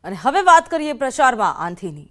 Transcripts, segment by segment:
અને હવે વાત કરીએ પ્રચારમાં આંધીની।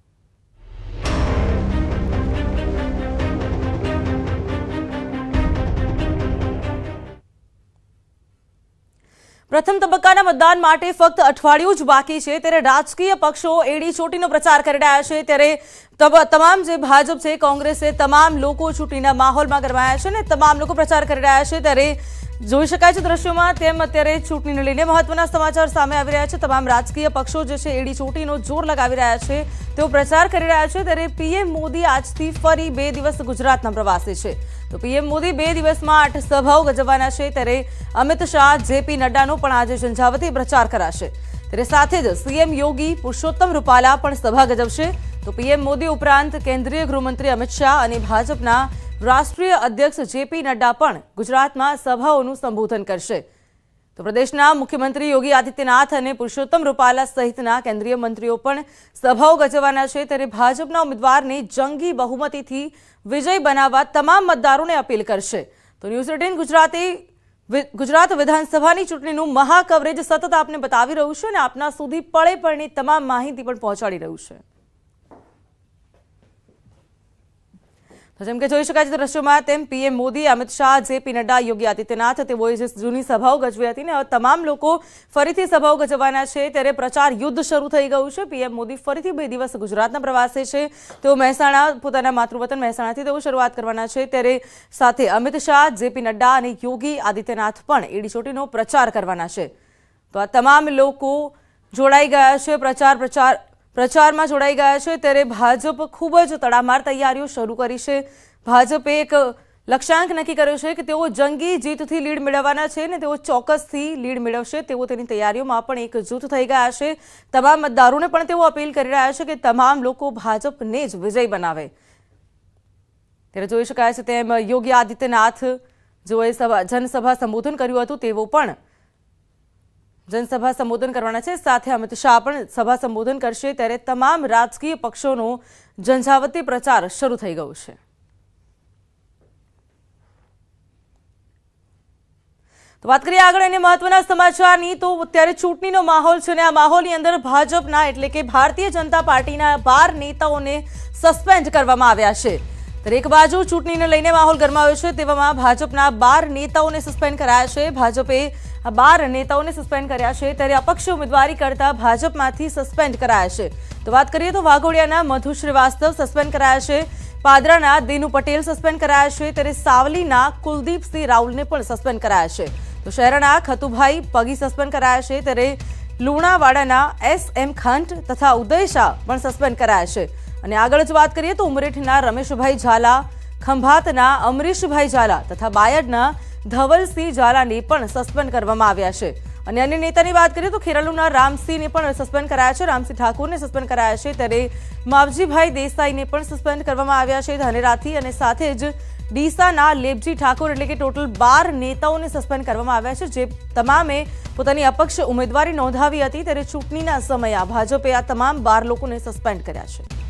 પ્રથમ તબક્કાના મતદાન માટે ફક્ત અઠવાડિયું જ બાકી છે, ત્યારે રાજકીય પક્ષો એડી ચોટીનો પ્રચાર કરી રહ્યા છે। ત્યારે તમામ જે ભાજપ છે, કોંગ્રેસ છે, તમામ લોકો ચૂંટણીના માહોલમાં ગરમાયા છે અને તમામ લોકો પ્રચાર કરી રહ્યા છે। ત્યારે જોઈ શકાય છે દ્રશ્યોમાં તેમ અત્યારે ચૂંટણીને લઈને મહત્વના સમાચાર સામે આવી રહ્યા છે। તમામ રાજકીય પક્ષો જે છે એડી ચોટીનો જોર લગાવી રહ્યા છે, તેઓ પ્રચાર કરી રહ્યા છે। ત્યારે પીએમ મોદી આજથી ફરી 2 દિવસ ગુજરાતના પ્રવાસે છે, તો પીએમ મોદી 2 દિવસમાં 8 સભાઓ ગજવવાના છે। ત્યારે અમિત શાહ, જેપી નડ્ડાનો પણ આજે ઝંઝાવતી પ્રચાર કરાશે। ત્યારે સાથે જ સીએમ યોગી, પુરુષોત્તમ રૂપાલા પણ સભા ગજવશે। તો પીએમ મોદી ઉપરાંત કેન્દ્રીય ગૃહમંત્રી અમિત શાહ અને ભાજપના રાષ્ટ્રીય અધ્યક્ષ જેપી નડ્ડા પણ ગુજરાતમાં સભાઓનું સંબોધન કરશે। તો પ્રદેશના મુખ્યમંત્રી યોગી આદિત્યનાથ અને પુરુષોત્તમ રૂપાલા સહિતના કેન્દ્રીય મંત્રીઓ પણ સભાઓ ગજવવાના છે। ત્યારે ભાજપના ઉમેદવારને જંગી બહુમતીથી વિજય બનાવવા તમામ મતદારોને અપીલ કરશે। તો ન્યૂઝ 18 ગુજરાત વિધાનસભાની ચૂંટણીનું મહા કવરેજ સતત આપને બતાવી રહ્યું છે અને આપના સુધી પળે પળની તમામ માહિતી પણ પહોંચાડી રહ્યું છે। તો જેમ કે જોઈ શકાય છે દ્રશ્યોમાં તેમ પીએમ મોદી, અમિત શાહ, જેપી નડ્ડા, યોગી આદિત્યનાથ તેઓએ જે જૂની સભાઓ ગજવી હતી ને તમામ લોકો ફરીથી સભાઓ ગજવવાના છે। ત્યારે પ્રચાર યુદ્ધ શરૂ થઈ ગયું છે। પીએમ મોદી ફરીથી 2 દિવસ ગુજરાતના પ્રવાસે છે, તેઓ મહેસાણા, પોતાના માતૃવતન મહેસાણાથી તેઓ શરૂઆત કરવાના છે। ત્યારે સાથે અમિત શાહ, જેપી નડ્ડા અને યોગી આદિત્યનાથ પણ એડી ચોટીનો પ્રચાર કરવાના છે। તો આ તમામ લોકો જોડાઈ ગયા છે, પ્રચારમાં જોડાઈ ગયા છે। ત્યારે ભાજપ ખૂબ જ તડામાર તૈયારીઓ શરૂ કરી છે। ભાજપે એક લક્ષ્યાંક નક્કી કર્યો છે કે તેઓ જંગી જીતથી લીડ મેળવવાના છે ને તેઓ ચોક્કસથી લીડ મેળવશે। તેઓ તેની તૈયારીઓમાં પણ એક જૂથ થઈ ગયા છે। તમામ મતદારોને પણ તેઓ અપીલ કરી રહ્યા છે કે તમામ લોકો ભાજપને જ વિજય બનાવે। ત્યારે જોઈ શકાય છે તેમ યોગી આદિત્યનાથ જેઓએ જનસભા સંબોધન કર્યું હતું તેઓ પણ જનસભા સંબોધન કરવાના છે, સાથે અમિત શાહ પણ સભા સંબોધન કરશે। ત્યારે તમામ રાજકીય પક્ષોનો ઝંઝાવતી પ્રચાર શરૂ થઈ ગયો છે। તો વાત કરીએ આગળ અને મહત્વના સમાચારની, તો અત્યારે ચૂંટણીનો માહોલ છે અને આ માહોલની અંદર ભાજપના એટલે કે ભારતીય જનતા પાર્ટીના 12 નેતાઓને સસ્પેન્ડ કરવામાં આવ્યા છે। ત્યારે એક બાજુ ચૂંટણીને લઈને માહોલ ગરમાયો છે, તેવામાં ભાજપના 12 નેતાઓને સસ્પેન્ડ કરાયા છે। ભાજપે આ 12 નેતાઓને સસ્પેન્ડ કર્યા છે। ત્યારે અપક્ષ ઉમેદવારી કરતા ભાજપમાંથી સસ્પેન્ડ કરાયા છે। તો વાત કરીએ તો વાઘોડિયાના મધુ શ્રીવાસ્તવ સસ્પેન્ડ કરાયા છે, પાદરાના દેનુ પટેલ સસ્પેન્ડ કરાયા છે, ત્યારે સાવલીના કુલદીપસિંહ રાઉલને પણ સસ્પેન્ડ કરાયા છે। તો શહેરના ખતુભાઈ પગી સસ્પેન્ડ કરાયા છે। ત્યારે લુણાવાડાના SM ખંટ તથા ઉદય શાહ પણ સસ્પેન્ડ કરાયા છે। અને આગળ જ વાત કરીએ તો ઉમરેઠના રમેશભાઈ ઝાલા, ખંભાતના અમરીશભાઈ ઝાલા તથા બાયડના ધવલસિંહ ઝાલાને પણ સસ્પેન્ડ કરવામાં આવ્યા છે। અને અન્ય નેતાની વાત કરીએ તો ખેરાલુના રામસિંહને પણ સસ્પેન્ડ કરાયા છે, રામસિંહ ઠાકોરને સસ્પેન્ડ કરાયા છે। ત્યારે માવજીભાઈ દેસાઈને પણ સસ્પેન્ડ કરવામાં આવ્યા છે ધાનેરાથી, અને સાથે જ ડીસાના લેબજી ઠાકોર એટલે કે ટોટલ 12 નેતાઓને સસ્પેન્ડ કરવામાં આવ્યા છે, જે તમામે પોતાની અપક્ષ ઉમેદવારી નોંધાવી હતી। ત્યારે ચૂંટણીના સમયે ભાજપે આ તમામ 12 લોકોને સસ્પેન્ડ કર્યા છે।